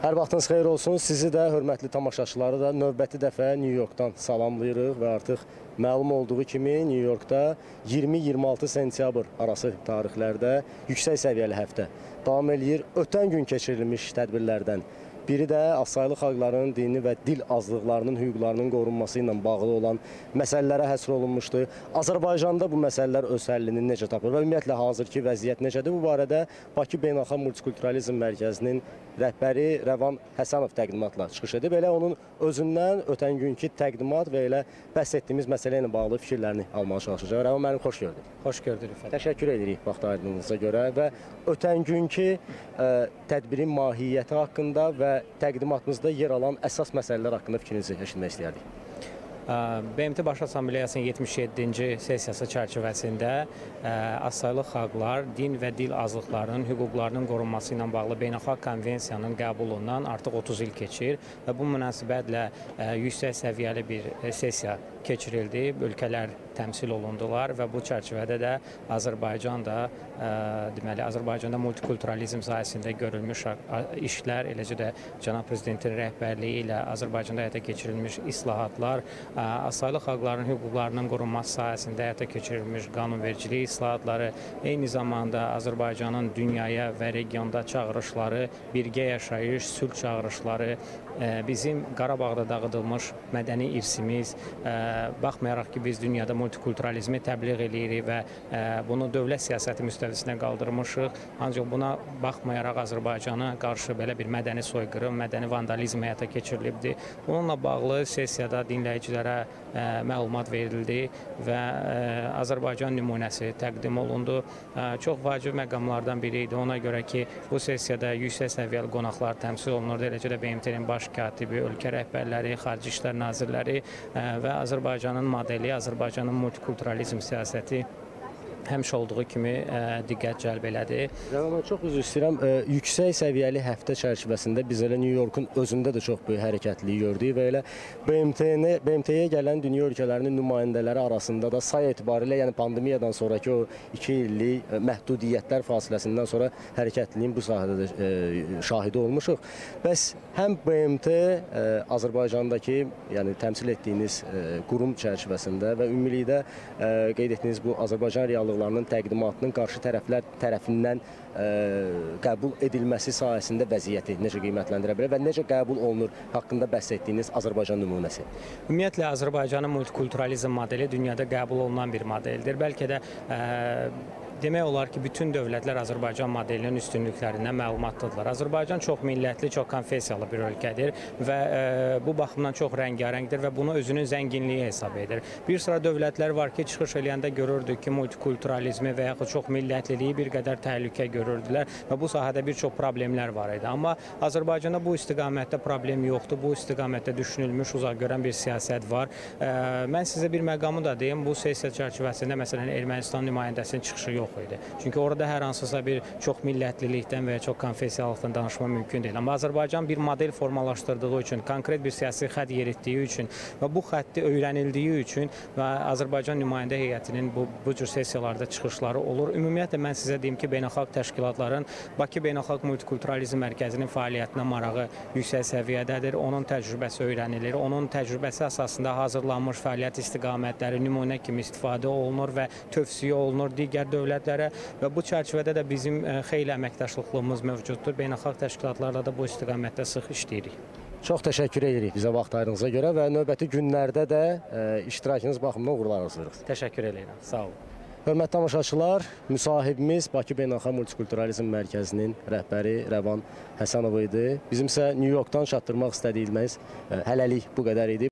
Hər vaxtınız xeyir olsun. Sizi də, hörmətli tamaşaçıları da növbəti dəfə New Yorkdan salamlayırıq və artıq məlum olduğu kimi New Yorkda 20-26 sentyabr arası tarixlərdə yüksək səviyyəli həftə davam eləyir. Ötən gün keçirilmiş tədbirlərdən biri də azsaylı xalqların dini və dil azlıqlarının hüquqlarının qorunması ilə bağlı olan məsələlərə həsr olunmuşdu. Azərbaycanda bu məsələlər öz həllini necə tapır və ümumiyyətlə hazırki vəziyyət necədir? Bu barədə Bakı Beynəlxalq Multikulturalizm Mərkəzinin rəhbəri Rəvan Həsənov təqdimatla çıxış edib. Elə onun özündən ötən günkü təqdimat və elə bəhs etdiyimiz məsələ ilə bağlı fikirlərini almağa çalışacaq. Rəvan müəllim, xoş gördük. Xoş gördük Rüfət. Təşəkkür edirik vaxt ayırdığınıza görə və ötən günkü tədbirin mahiyyəti haqqında və təqdimatımızda yer alan əsas məsələlər haqqında fikrinizi eşitmək istəyərdik. BMT Baş Assambleyasının 77-ci sessiyası çərçivəsində azsaylı xalqlar, din və dil azlıqlarının hüquqlarının qorunması ilə bağlı beynəlxalq konvensiyanın qəbulundan artıq 30 il keçir və bu münasibətlə yüksək səviyyəli bir sessiya keçirildi. Ölkələr təmsil olundular və bu çərçivədə də Azərbaycan da deməli Azərbaycanda multikulturalizm sahəsində görülmüş işlər, eləcə də cənab prezidentin rəhbərliyi ilə Azərbaycanda həyata keçirilmiş islahatlar, azsaylı xalqların hüquqlarının qorunması sahəsində həyata keçirilmiş qanunvericilik islahatları, eyni zamanda Azərbaycanın dünyaya və regionda çağırışları, birgə yaşayış, sülh çağırışları, bizim Qarabağda dağıdılmış mədəni irsimiz, baxmayaraq ki, biz dünyada multikulturalizmi təbliğ edirik və bunu dövlət siyasəti müstəvisinə qaldırmışıq. Ancaq buna baxmayaraq Azərbaycana qarşı belə bir mədəni soyqırım, mədəni vandalizm həyata keçirilibdir. Bununla bağlı sessiyada dinləyicilərə məlumat verildi və Azərbaycan nümunəsi təqdim olundu. Çox vacib məqamlardan biri idi. Ona görə ki, bu sessiyada yüksək səviyyəli qonaqlar təmsil olunurdu. Eləcə də BMT-nin baş katibi, ölkə rəhbərləri, xarici işlər nazirləri və Azərbaycanın modeli, Azərbaycanın multikulturalizm siyasəti həmişə olduğu kimi diqqət cəlb elədi. Rəvan, çox üzr istəyirəm. Yüksək səviyyəli həftə çərçivəsində biz elə New Yorkun özündə də çox böyük hərəkətliyi gördük və elə BMT-yə gələn dünya ölkələrinin nümayəndələri arasında da say etibarilə, yəni pandemiyadan sonraki o 2 illik məhdudiyyətlər fasiləsindən sonra hərəkətliliyin bu sahədə də şahidi olmuşuq. Bəs həm BMT Azərbaycandakı, yəni təmsil etdiyiniz qurum çərçivəsində və ümumilikdə qeyd etdiyiniz bu Azərbaycan reallıqlarının təqdimatının qarşı tərəflər tərəfindən qəbul edilməsi sahəsində vəziyyəti necə qiymətləndirə bilər və necə qəbul olunur haqqında bəhs etdiyiniz Azərbaycan nümunəsi? Ümumiyyətlə, Azərbaycanın multikulturalizm modeli dünyada qəbul olunan bir modeldir. Bəlkə də demək olar ki, bütün dövlətlər Azərbaycan modelinin üstünlüklərindən məlumatlıdırlar. Azərbaycan çox millətli, çox konfessiyalı bir ölkədir və bu baxımdan çox rəngarəngdir və bunu özünün zənginliyi hesab edir. Bir sıra dövlətlər var ki, çıxış eləyəndə görürdük ki, multikulturalizmi və yaxud çox millətliliyi bir qədər təhlükə görürdülər və bu sahədə bir çox problemlər var idi. Amma Azərbaycanda bu istiqamətdə problem yoxdur, bu istiqamətdə düşünülmüş, uzaq görən bir siyasət var. Mən sizə bir məqamı da deyim, bu sessiya çərçivəsində məsələn Ermənistan nümayəndəsinin çıxışı yox idi. Çünki orada hər hansısa bir çox millətlilikdən və ya çox konfessiyalıqdan danışma mümkün deyil. Amma Azərbaycan bir model formalaşdırdığı üçün, konkret bir siyasi xətt yeritdiyi üçün və bu xətti öyrənildiyi üçün və Azərbaycan nümayəndə heyətinin bu cür sessiyalarda çıxışları olur. Ümumiyyətlə, mən sizə deyim ki, beynəlxalq təşkilatların Bakı Beynəlxalq Multikulturalizm Mərkəzinin fəaliyyətinə marağı yüksək səviyyədədir. Onun təcrübəsi öyrənilir. Onun təcrübəsi əsasında hazırlanmış fəaliyyət istiqamətləri nümunə kimi istifadə olunur və tövsiyə olunur digər dövlətlərə və bu çərçivədə də bizim xeyli əməkdaşlığımız mövcuddur. Beynəlxalq təşkilatlarla da bu istiqamətdə sıx işləyirik. Çox təşəkkür edirik bizə vaxt ayırdığınıza görə və növbəti günlərdə də iştirakınız baxımından uğurlar arzulayırıq. Təşəkkür edirəm. Sağ olun. Hörmətli tamaşaçılar, müsahibimiz Bakı Beynəlxalq Multikulturalizm Mərkəzinin rəhbəri Rəvan Həsənov idi. Bizim isə New Yorkdan çatdırmaq istədiyimiz hələlik bu qədər idi.